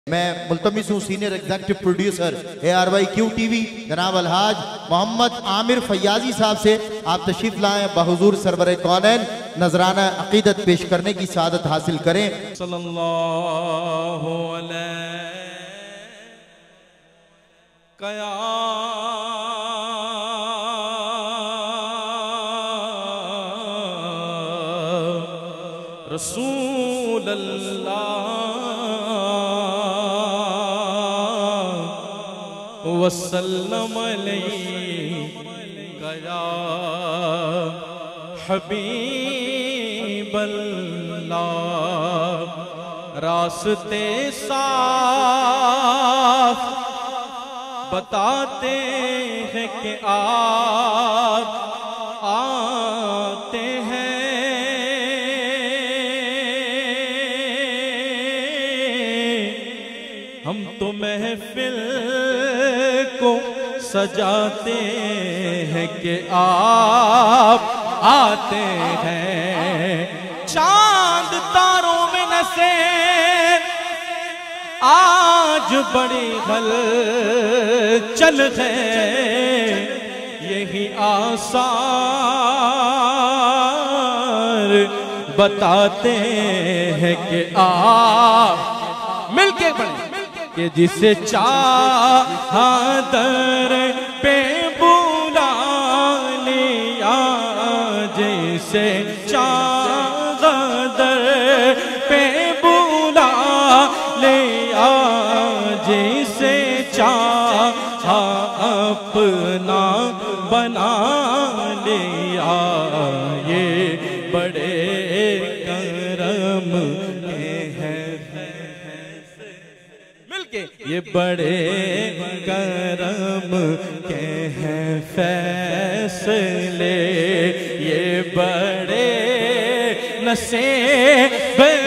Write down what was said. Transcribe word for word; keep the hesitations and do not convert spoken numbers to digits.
मैं मुल्तमिस हूँ senior executive producer A R Y Q T V जनाब अलहाज मोहम्मद आमिर फैयाजी साहब से आप तशरीफ लाएं, बहुजूर सरवर कौनैन नजराना अकीदत पेश करने की सादत हासिल करें। सल्लल्लाहु अलैहि रसूल अल्लाह वसल्लम अलैका या हबीब अल्लाह। रास्ते साफ बताते हैं कि आप आते हैं, हम तो महफिल को सजाते हैं कि आप आते हैं। चांद तारों में नसे आज बड़ी हल चल है, यही आसार बताते हैं कि आप मिलके बने कि जिसे चादर पे बुला लिया, जिसे चादर पे बुला लिया, जिसे चाहा अपना बना लिया, ये बड़े करम के हैं, ये बड़े करम के हैं फैसले, ये बड़े नसीब